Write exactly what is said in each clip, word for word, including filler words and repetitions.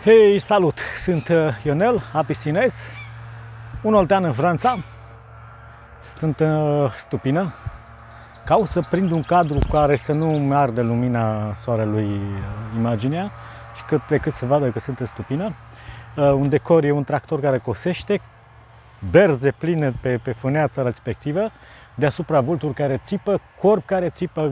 Hei, salut! Sunt Ionel, apisinez, un oltean în Franța. Sunt în Stupină. Caut să prind un cadru care să nu arde lumina soarelui imaginea și cât de cât se vadă că sunt în Stupină. Un decor e un tractor care cosește, berze pline pe, pe fâneața respectivă, deasupra vulturi care țipă, corp care țipă,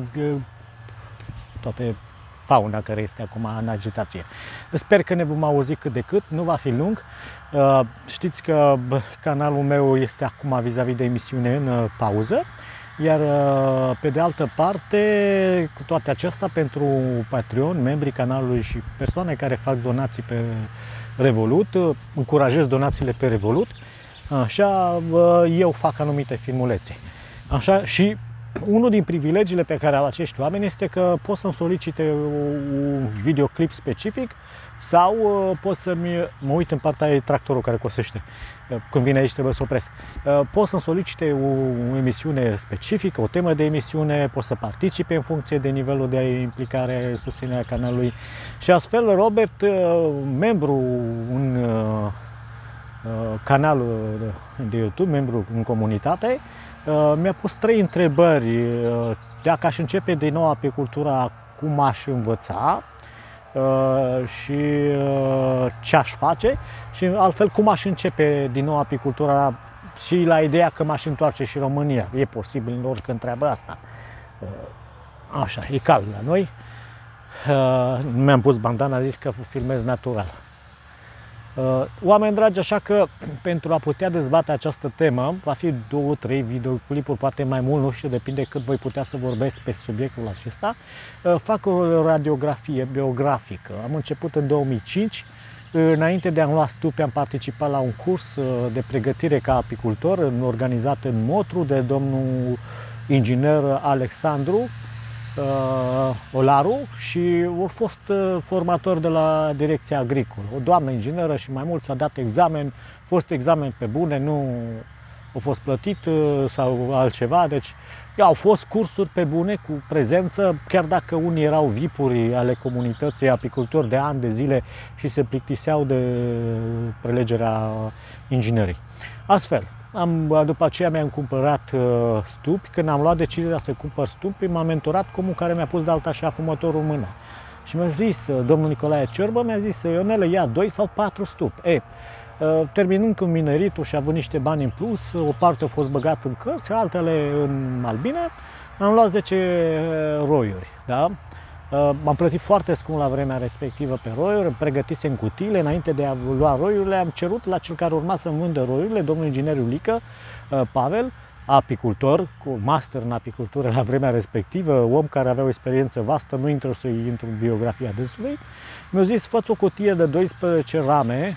toate fauna care este acum în agitație. Sper că ne vom auzi cât de cât, nu va fi lung. Știți că canalul meu este acum vis-a-vis de emisiune în pauză, iar pe de altă parte, cu toate acestea, pentru Patreon, membrii canalului și persoane care fac donații pe Revolut, încurajez donațiile pe Revolut, așa eu fac anumite filmulețe. Așa, și unul din privilegiile pe care au acești oameni este că pot să-mi solicite un videoclip specific sau pot să-mi mă uit în partea tractorul care cosește. Când vine aici trebuie să opresc. Pot să-mi solicite o, o emisiune specifică, o temă de emisiune, pot să participe în funcție de nivelul de implicare, susținerea canalului. Și astfel Robert, membru în canalul de YouTube, membru în comunitate, mi-a pus trei întrebări. Dacă aș începe din nou apicultura, cum aș învăța și ce aș face, și altfel cum aș începe din nou apicultura, și la ideea că m-aș întoarce și în România. E posibil oricând treaba asta. Așa, e cald la noi. Nu mi-am pus bandana, a zis că filmez natural. Oameni dragi, așa că pentru a putea dezbate această temă, va fi două, trei videoclipuri, poate mai mult, nu știu, depinde cât voi putea să vorbesc pe subiectul acesta. Fac o radiografie biografică. Am început în două mii cinci, înainte de a-mi lua stupi, am participat la un curs de pregătire ca apicultor, organizat în Motru de domnul inginer Alexandru Uh, Olaru, și au fost uh, formator de la Direcția Agricolă. O doamnă ingineră și mai mult, s-a dat examen, a fost examen pe bune, nu a fost plătit uh, sau altceva, deci au fost cursuri pe bune cu prezență, chiar dacă unii erau vipuri ale comunității apicultori de ani de zile și se plictiseau de prelegerea inginerii. Astfel, Am, după aceea mi-am cumpărat uh, stupi. Când am luat decizia să cumpăr stupi, m-a mentorat comul care mi-a pus de alta așa fumătorul în mână. Și mi-a zis, uh, domnul Nicolae Ciorbă, mi-a zis, Ionele, ia doi sau patru stupi. E, uh, terminând cu mineritul și având niște bani în plus, o parte a fost băgat în cărți, altele în albine, am luat zece roiuri. Da? M-am plătit foarte scump la vremea respectivă pe roiuri, îmi pregătisem cutiile. Înainte de a lua roiurile, am cerut la cel care urma să-mi vândă roiurile, domnul inginer Iulică, Pavel, apicultor, cu master în apicultură la vremea respectivă, om care avea o experiență vastă, nu intru să intru în biografia dânsului, mi-a zis, fă-ți o cutie de doisprezece rame,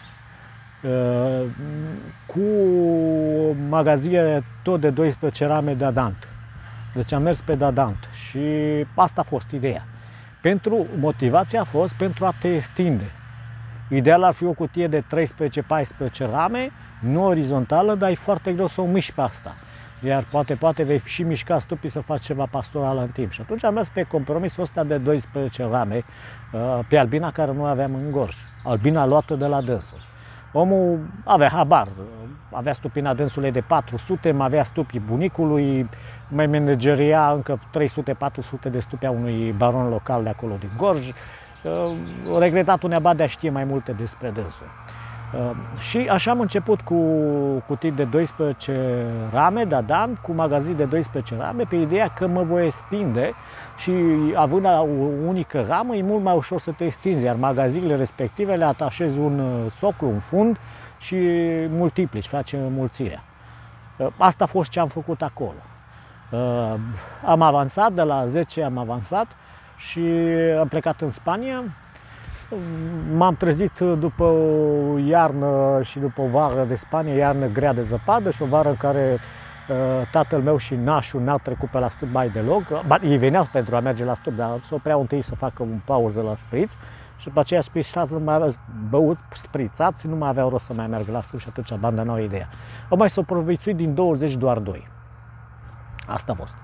cu magazie tot de doisprezece rame de adant. Deci am mers pe dadant și asta a fost ideea. Pentru, motivația a fost pentru a te extinde. Ideal ar fi o cutie de treisprezece paisprezece rame, nu orizontală, dar e foarte greu să o miști pe asta. Iar poate, poate vei și mișca stupii să faci ceva pastoral în timp. Și atunci am mers pe compromisul ăsta de doisprezece rame, pe albina care nu aveam în gorj. Albina luată de la dânsul. Omul avea habar, avea stupina dânsului de patru sute, mai avea stupii bunicului, mai manageria încă trei sute patru sute de stupi a unui baron local de acolo din Gorj. Regretatul Neabadea știe mai multe despre dânsul. Și așa am început cu cutii de doisprezece rame, Dadan, cu magazin de doisprezece rame, pe ideea că mă voi extinde și având o unică ramă, e mult mai ușor să te extinzi, iar magazinele respective le atașezi un soclu, un fund și multiplici, face înmulțirea. Asta a fost ce am făcut acolo. Am avansat, de la zece am avansat și am plecat în Spania. M-am trezit după o iarnă și după o vară de Spania, iarnă grea de zăpadă și o vară în care uh, tatăl meu și nașul n-au trecut pe la stup mai deloc. Ei veneau pentru a merge la stup, dar se opreau întâi să facă un pauză la spriț și după aceea sprițați, mai aveau băut, sprițați, nu mai aveau rost să mai meargă la stup și atunci abandonau ideea. Au mai supraviețuit din douăzeci doar doi. Asta a fost.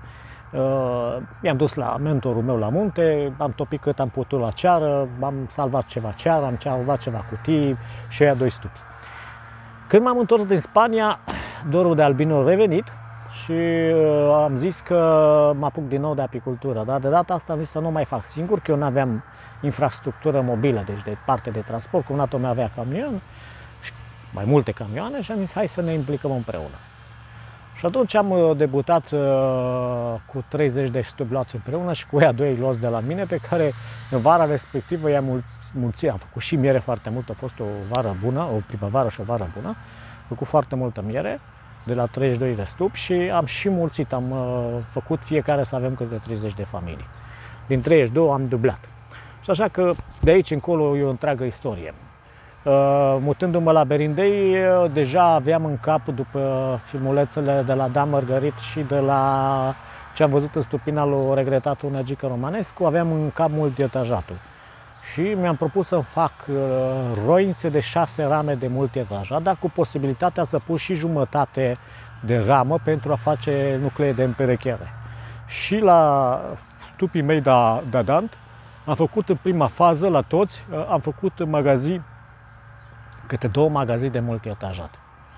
Uh, i-am dus la mentorul meu la munte, am topit cât am putut la ceară, am salvat ceva ceară, am salvat ceva cutii și aia doi stupi. Când m-am întors din Spania, dorul de albino a revenit și uh, am zis că mă apuc din nou de apicultură, dar de data asta am zis să nu mai fac singur, că eu nu aveam infrastructură mobilă, deci de parte de transport, cumnatul meu avea camion, mai multe camioane și am zis hai să ne implicăm împreună. Și atunci am debutat uh, cu treizeci de stupi luați împreună și cu ea doi luați de la mine, pe care în vara respectivă i-am mulțit. Am făcut și miere foarte mult, a fost o vară bună, o primăvară și o vară bună. Am făcut foarte multă miere, de la treizeci și doi de stupi și am și mulțit. Am uh, făcut fiecare să avem câte treizeci de familii. Din treizeci și doi am dublat. Și așa că de aici încolo e o întreagă istorie. Uh, mutându-mă la Berindei, uh, deja aveam în cap, după filmulețele de la Dan Mărgărit și de la ce am văzut în stupina lui regretatul Neagică Romanescu, aveam în cap multietajatul. Și mi-am propus să fac uh, roinițe de șase rame de multietajat, dar cu posibilitatea să pun și jumătate de ramă pentru a face nuclee de împerecheare. Și la stupii mei de Dadant am făcut în prima fază, la toți, uh, am făcut magazii, câte două magazii de multietajat.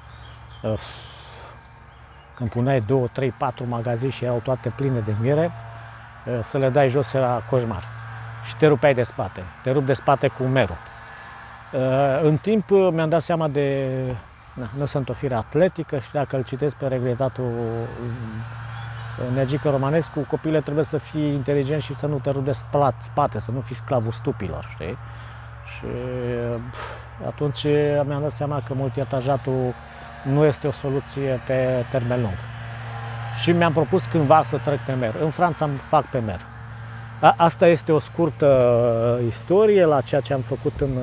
Când puneai două, trei, patru magazii și erau toate pline de miere, să le dai jos era coșmar. Și te rupeai de spate. Te rup de spate cu merul. În timp mi-am dat seama de... Na, nu sunt o fire atletică și dacă îl citesc pe regretatul Neagică Romanescu, copiile trebuie să fii inteligenți și să nu te rup de spate, să nu fii sclavul stupilor, știi? Și atunci mi-am dat seama că multietajatul nu este o soluție pe termen lung. Și mi-am propus cândva să trec pe mer. În Franța îmi fac pe mer. Asta este o scurtă istorie la ceea ce am făcut în,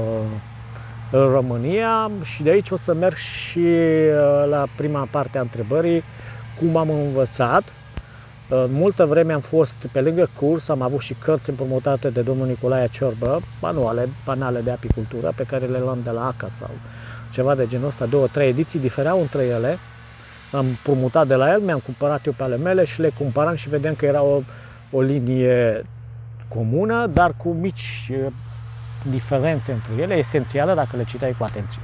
în România și de aici o să merg și la prima parte a întrebării, cum am învățat. Multă vreme am fost pe lângă curs, am avut și cărți împrumutate de domnul Nicolae Ciorbă, manuale, panale de apicultură, pe care le luam de la A C A sau ceva de genul ăsta, două, trei ediții, difereau între ele. Am împrumutat de la el, mi-am cumpărat eu pe ale mele și le cumpăram și vedeam că era o, o linie comună, dar cu mici diferențe între ele, esențiale dacă le citeai cu atenție.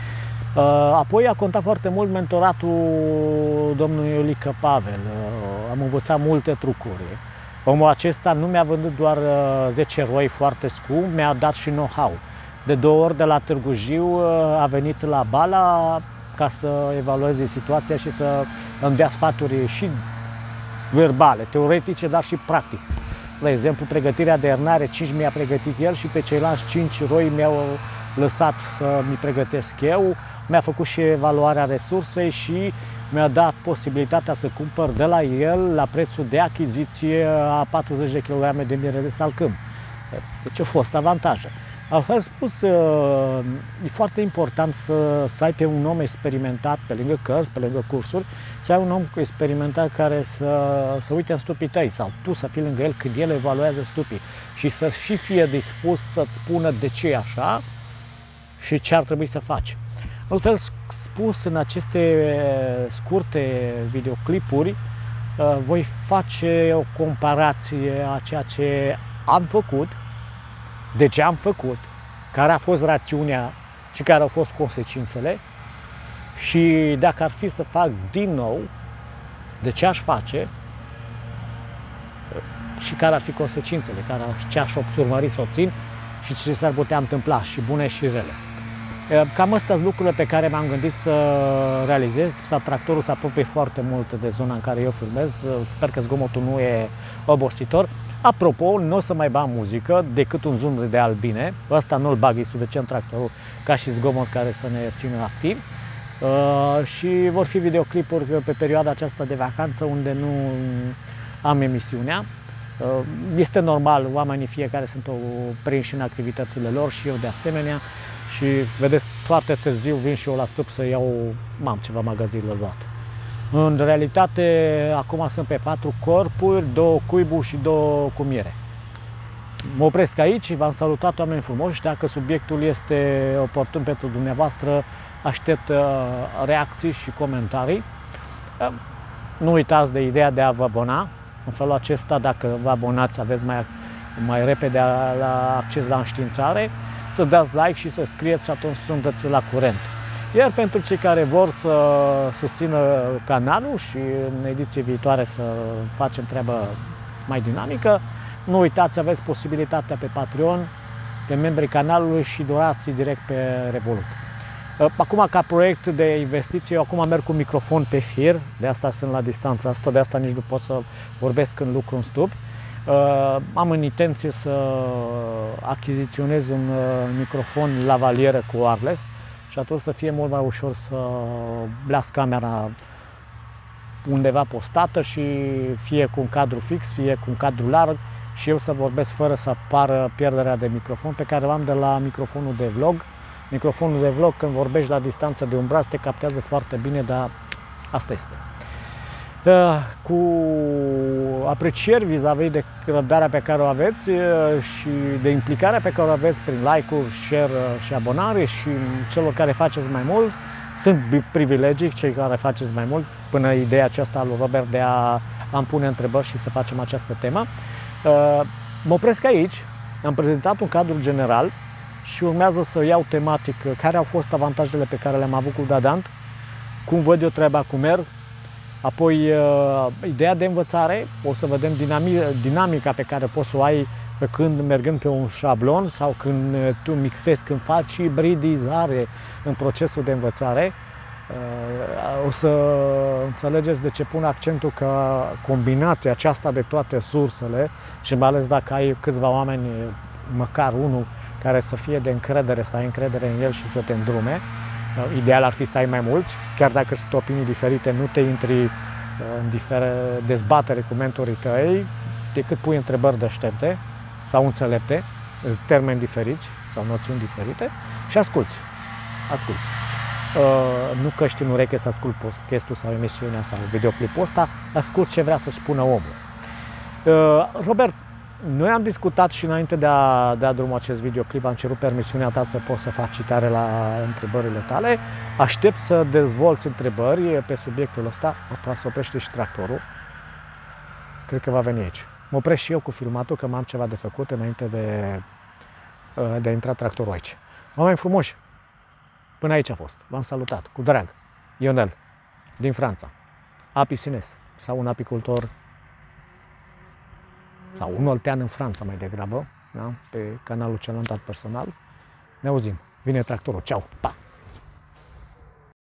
Apoi a contat foarte mult mentoratul domnului Iulică Pavel. Am învățat multe trucuri. Omul acesta nu mi-a vândut doar zece roi foarte scump, mi-a dat și know-how. De două ori de la Târgu Jiu a venit la Bala ca să evalueze situația și să îmi dea sfaturi și verbale, teoretice, dar și practic. De exemplu, pregătirea de ernare, cinci mi-a pregătit el și pe ceilalți cinci roi mi-au lăsat să mi pregătesc eu. Mi-a făcut și evaluarea resursei și mi-a dat posibilitatea să cumpăr de la el la prețul de achiziție a patruzeci de kilograme de miere de salcâm. Deci au fost avantaje. Altfel spus, e foarte important să, să ai pe un om experimentat, pe lângă cărți, pe lângă cursuri, să ai un om experimentat care să, să uite în stupii tăi sau tu să fii lângă el când el evaluează stupii și să și fie dispus să-ți spună de ce e așa și ce ar trebui să faci. Altfel spus, în aceste scurte videoclipuri voi face o comparație a ceea ce am făcut, de ce am făcut, care a fost rațiunea și care au fost consecințele și dacă ar fi să fac din nou, de ce aș face și care ar fi consecințele, care, ce aș urmări să obțin și ce s-ar putea întâmpla, și bune și rele. Cam astea sunt lucrurile pe care m-am gândit să realizez. Tractorul se apropie foarte mult de zona în care eu filmez. Sper că zgomotul nu e obositor. Apropo, nu o să mai bag muzică decât un zumzet de albine. Ăsta nu-l bag, e suficient tractorul ca și zgomot care să ne țină activ. Uh, și vor fi videoclipuri pe perioada aceasta de vacanță unde nu am emisiunea. Uh, este normal, oamenii fiecare sunt prinși în activitățile lor și eu de asemenea. Și vedeți, foarte târziu vin și eu la stup să iau, am ceva magazinele luate. În realitate, acum sunt pe patru corpuri, două cuiburi și două cu miere. Mă opresc aici, v-am salutat, oameni frumoși. Dacă subiectul este oportun pentru dumneavoastră, aștept reacții și comentarii. Nu uitați de ideea de a vă abona În felul acesta, dacă vă abonați, aveți mai, mai repede la acces la înștiințare, să dați like și să scrieți și atunci sunteți la curent. Iar pentru cei care vor să susțină canalul și în ediție viitoare să facem treabă mai dinamică, nu uitați, aveți posibilitatea pe Patreon, pe membrii canalului și donații direct pe Revolut. Acum, ca proiect de investiție, eu acum merg cu microfon pe fir, de asta sunt la distanța asta, de asta nici nu pot să vorbesc când lucru în stup. Am în intenție să achiziționez un microfon lavalieră cu wireless și atunci să fie mult mai ușor să las camera undeva postată și fie cu un cadru fix, fie cu un cadru larg și eu să vorbesc fără să apară pierderea de microfon pe care o am de la microfonul de vlog. Microfonul de vlog, când vorbești la distanță de un braț, te captează foarte bine, dar asta este. Cu aprecieri vis-a-vis de răbdarea pe care o aveți și de implicarea pe care o aveți prin like-uri, share și abonare și celor care faceți mai mult. Sunt privilegii cei care faceți mai mult, până ideea aceasta a lui Robert de a am pune întrebări și să facem această temă. Mă opresc aici, am prezentat un cadru general și urmează să iau tematic care au fost avantajele pe care le-am avut cu Dadant, cum văd eu treaba cu merg, apoi ideea de învățare, o să vedem dinamica pe care poți să o ai când mergând pe un șablon sau când tu mixezi, când faci hibridizare în procesul de învățare. O să înțelegeți de ce pun accentul că combinația aceasta de toate sursele și mai ales dacă ai câțiva oameni, măcar unul, care să fie de încredere, să ai încredere în el și să te îndrume. Ideal ar fi să ai mai mulți, chiar dacă sunt opinii diferite, nu te intri în dezbatere cu mentorii tăi, decât pui întrebări deștepte sau înțelepte, termeni diferiți sau noțiuni diferite și asculți. Asculți. Uh, nu căști în ureche să ascult podcastul sau emisiunea sau videoclipul ăsta, ascult ce vrea să spună omul. Uh, Robert, noi am discutat și înainte de a da drumul acest videoclip, am cerut permisiunea ta să pot să fac citare la întrebările tale. Aștept să dezvolți întrebări pe subiectul ăsta. Apoi să oprește și tractorul. Cred că va veni aici. Mă opresc și eu cu filmatul, că m-am ceva de făcut înainte de, de a intra tractorul aici. Oameni frumoși, până aici a fost. V-am salutat cu drag. Ionel, din Franța. Apisines, sau un apicultor, sau un oltean în Franța mai degrabă, da? Pe canalul celălalt personal. Ne auzim. Vine tractorul. Ceau! Pa!